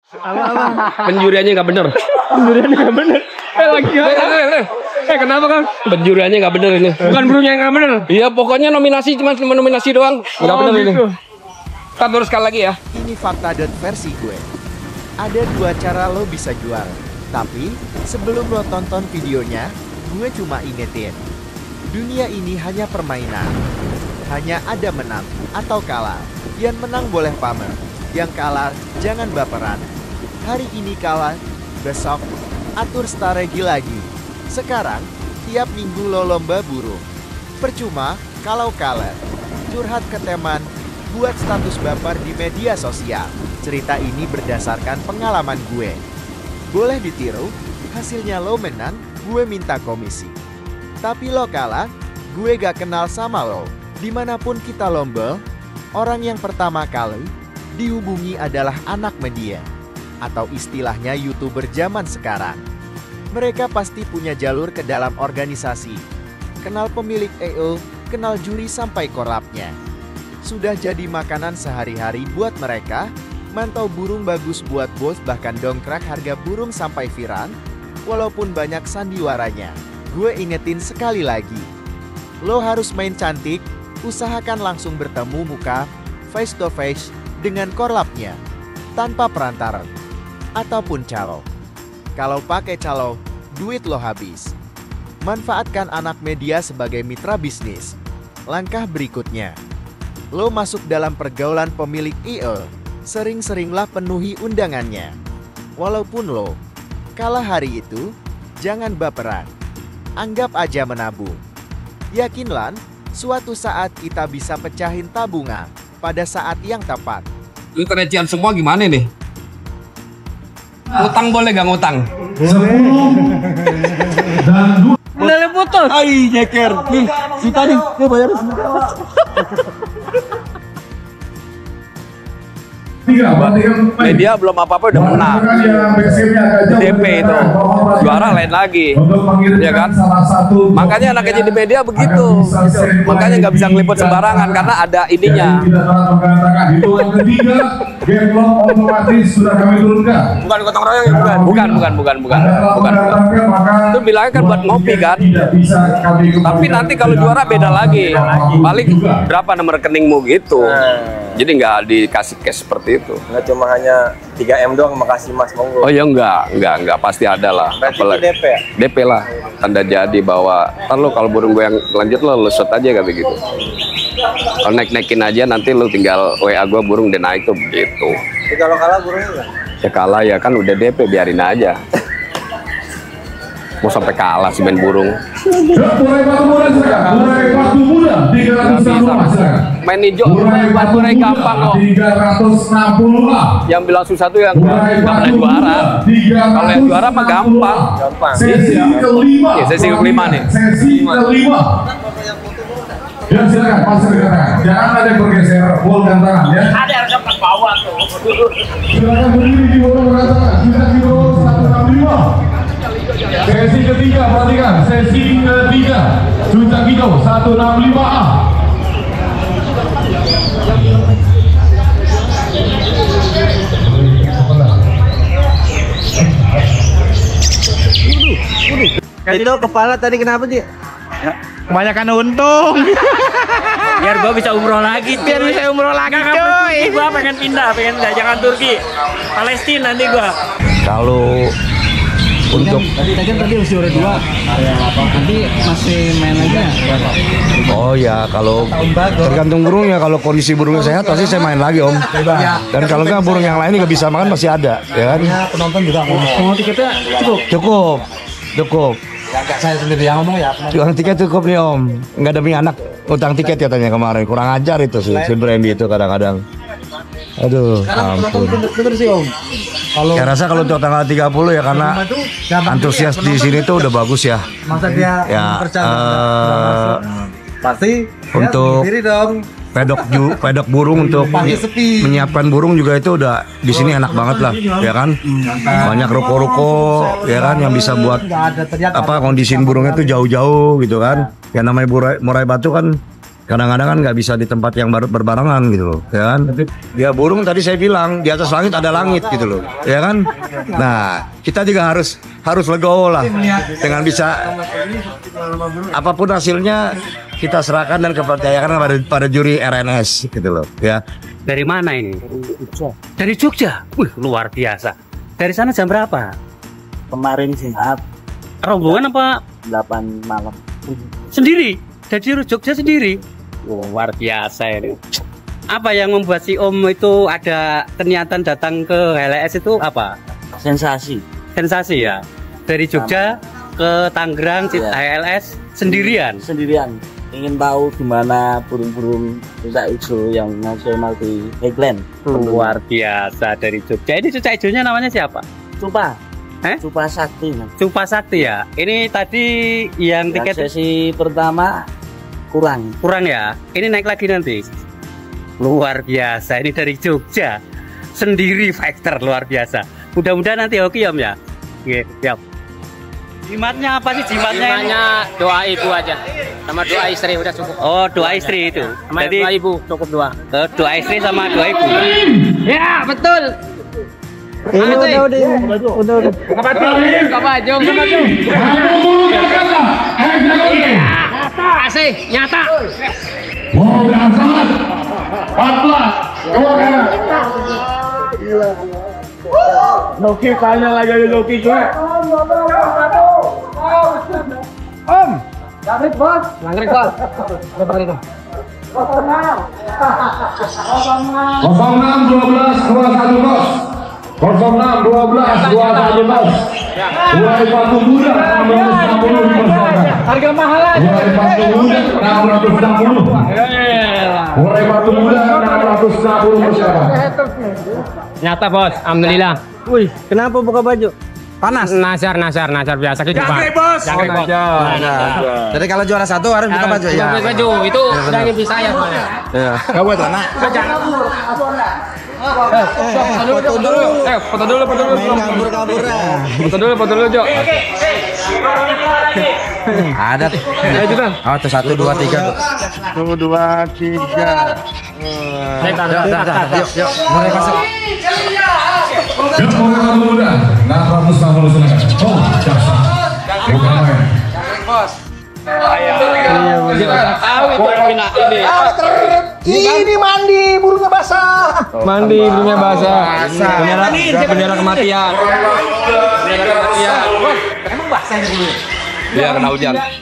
Penjuriannya nggak bener. Penjuriannya nggak bener. Kenapa Kang? Penjuriannya nggak bener ini. Bukan burungnya yang nggak bener. Iya, pokoknya nominasi cuma nominasi doang. Nggak bener gitu. ini. Kita terus sekali lagi ya. Ini fakta dan versi gue. Ada dua cara lo bisa juara. Tapi sebelum lo tonton videonya, gue cuma ingetin. Dunia ini hanya permainan. Hanya ada menang atau kalah. Yang menang boleh pamer. Yang kalah jangan baperan. Hari ini kalah, besok atur strategi lagi. Sekarang tiap minggu lo lomba burung. Percuma kalau kalah. Curhat ke teman, buat status baper di media sosial. Cerita ini berdasarkan pengalaman gue. Boleh ditiru, hasilnya lo menang, gue minta komisi. Tapi lo kalah, gue gak kenal sama lo. Dimanapun kita lomba, orang yang pertama kali dihubungi adalah anak media. Atau istilahnya YouTuber zaman sekarang. Mereka pasti punya jalur ke dalam organisasi. Kenal pemilik EO, kenal juri sampai korlapnya. Sudah jadi makanan sehari-hari buat mereka. Mantau burung bagus buat bos, bahkan dongkrak harga burung sampai viral. Walaupun banyak sandiwaranya. Gue ingetin sekali lagi. Lo harus main cantik, usahakan langsung bertemu muka, face to face, dengan korlapnya. Tanpa perantara. Ataupun calo. Kalau pakai calo, duit lo habis. Manfaatkan anak media sebagai mitra bisnis. Langkah berikutnya. Lo masuk dalam pergaulan pemilik IE. Sering-seringlah penuhi undangannya. Walaupun lo kalah hari itu, jangan baperan. Anggap aja menabung. Yakinlah, suatu saat kita bisa pecahin tabungan pada saat yang tepat. Ini kerecian semua gimana nih? Utang boleh gak ngutang? 10 dan 2. Benernya putus. Ai nyeker. Nih, si tadi dia bayar Media belum apa-apa udah menang. DP itu juara lain lagi, ya kan? Makanya anaknya di media begitu. Makanya nggak bisa ngeliput sembarangan karena ada ininya. Bukan gotong royong ya, bukan. Itu bilangnya kan buat ngopi kan. Tapi nanti kalau juara beda lagi. Paling berapa nomor rekeningmu gitu. Jadi nggak dikasih cash seperti itu. Nggak cuma hanya 3M doang, makasih Mas monggo. Oh ya enggak pasti ada lah. Apalagi DP ya? DP lah, tanda jadi bahwa ntar lo kalau burung gue yang lanjut lo shoot aja kayak begitu. Kalau naik-naikin aja nanti lo tinggal WA gue burung dia naik tuh begitu. Tapi kalau kalah burungnya enggak? Ya kalah ya kan udah DP, biarin aja. Mau sampai kalah sih main burung. Main hijau, buat murai gampang kok. 360. Yang bilang susah tuh yang nggak pernah juara. Kalau yang juara mah gampang. Sesi kelima. Ya, sesi kelima nih. Sesi kelima. Ya silakan, pasir katakan. Jangan ada yang bergeser, bol dan tangan ya. Ada yang dapat bawah tuh. Silakan berdiri di bawah berkatakan. Sudah di bawah 165. Sesi ketiga, perhatikan. Sesi ketiga. Cucak hijau 165A. Itu kepala tadi kenapa sih? Kebanyakan untung. Biar gua bisa umroh lagi. Biar bisa umroh lagi, coy. Gua pengen pindah, jangan Turki. Palestina nanti gua. Kalau untuk tadi masih juara 2. Nanti masih main lagi ya? Oh ya, kalau tergantung burungnya. Kalau kondisi burungnya sehat pasti saya main lagi om. Dan kalau enggak burung yang lain nggak bisa makan masih ada, ya kan? Penonton juga mau tiketnya Cukup. Ya, saya sendiri yang ngomong ya. Jualan tiket cukup nih om. Nggak demi anak utang tiket katanya kemarin. Kurang ajar itu sih si Brandy itu kadang-kadang. Aduh, ampun. Bener sih om. Kalau Saya rasa kalau untuk tanggal 30 ya karena antusias di sini tuh udah bagus ya. masa dia Ya, pasti untuk sendiri dong. pedok burung untuk menyiapkan burung juga itu udah di sini enak banget lah, ya kan? Banyak ruko-ruko, ya kan, yang bisa buat kondisiin burungnya tuh jauh-jauh gitu kan? Yang namanya murai batu kan kadang-kadang kan nggak bisa di tempat yang berbarengan gitu loh, ya kan? Ya burung tadi saya bilang di atas langit ada langit gitu loh, ya kan? Nah kita juga harus legowo lah dengan bisa apapun hasilnya kita serahkan dan kepercayaan pada juri RNS gitu loh, ya. Dari mana ini? Dari Jogja. Wih, luar biasa. Dari sana jam berapa? Kemarin sehat Rombongan apa? 8 malam. Sendiri? Dari Jogja sendiri? Luar biasa ini. Apa yang membuat si Om itu ada niatan datang ke HLS itu apa? Sensasi. Sensasi ya? Dari Jogja ke Tangerang, HLS sendirian? Sendirian. Ingin tahu gimana burung-burung cucak hijau yang nasional di Highland. Luar biasa dari Jogja. Ini cucak hijaunya namanya siapa? Cupa. Cupa Sakti. Cupa Sakti ya. Ini tadi yang tiket sesi pertama kurang ya. Ini naik lagi nanti. Luar biasa. Ini dari Jogja. Sendiri fighter luar biasa. Mudah-mudahan nanti hoki Om ya. Oke, siap. Jimatnya apa sih jimatnya? Jimatnya doa ibu aja. Sama doa istri udah cukup. Oh, doa istri itu. Sama jadi doa ibu cukup doa. Doa istri sama doa ibu. Ya, betul. Ini udah. Kapajong. Asih, nyata. Wow, dan sangat 14 dua kanan. Loki tanya lagi ada Loki gue. Om. Langkrik bos. Langkrik bos. Berapa itu? 06 12 21 bos. 06 12 21 bos. Mulai Batu Muda 660 dipersilakan. Harga mahal aja. Mulai Batu Muda 660. Mulai Batu Muda 660 persilakan. Nyata bos, alhamdulillah. Wih, kenapa buka baju? Panas. Nasar biasa gitu Pak. Bos. Jadi kalau juara 1 harus buka baju ya. Buka baju itu udah mimpi saya soalnya. Iya. Gak buat anak. Foto dulu. Foto dulu. Kabur-kabur. Foto dulu, Jo. Ada tuh. Ayo, Jutan. Oh, tuh 1 2 3 tuh. 1 2 3. Yuk. Mulai masuk. Yang muda 660 silakan. Oh, jaksa. Bukan main. Bos. Ini mandi burungnya basah. Mandi burungnya basah. Bendera kematian. Dia kena hujan.